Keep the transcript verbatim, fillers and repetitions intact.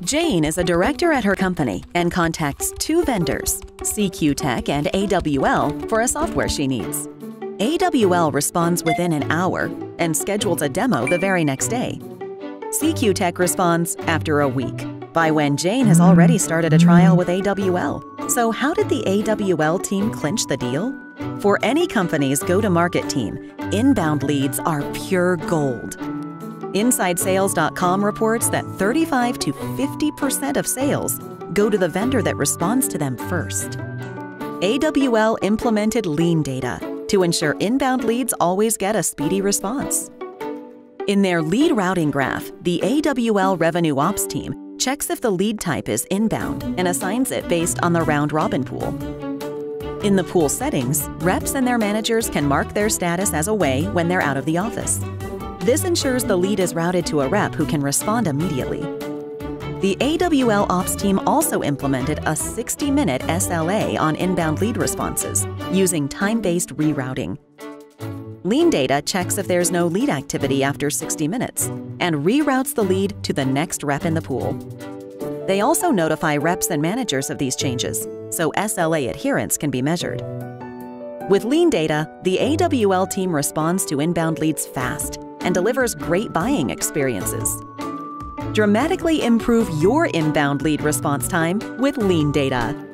Jane is a director at her company and contacts two vendors, C Q Tech and A W L, for a software she needs. A W L responds within an hour and schedules a demo the very next day. C Q Tech responds after a week, by when Jane has already started a trial with A W L. So how did the A W L team clinch the deal? For any company's go-to-market team, inbound leads are pure gold. Inside Sales dot com reports that thirty-five to fifty percent of sales go to the vendor that responds to them first. A W L implemented Lean Data to ensure inbound leads always get a speedy response. In their lead routing graph, the A W L Revenue Ops team checks if the lead type is inbound and assigns it based on the round-robin pool. In the pool settings, reps and their managers can mark their status as away when they're out of the office. This ensures the lead is routed to a rep who can respond immediately. The A W L Ops team also implemented a sixty minute S L A on inbound lead responses using time-based rerouting. Lean Data checks if there's no lead activity after sixty minutes and reroutes the lead to the next rep in the pool. They also notify reps and managers of these changes, so S L A adherence can be measured. With Lean Data, the A W L team responds to inbound leads fast and delivers great buying experiences. Dramatically improve your inbound lead response time with Lean Data.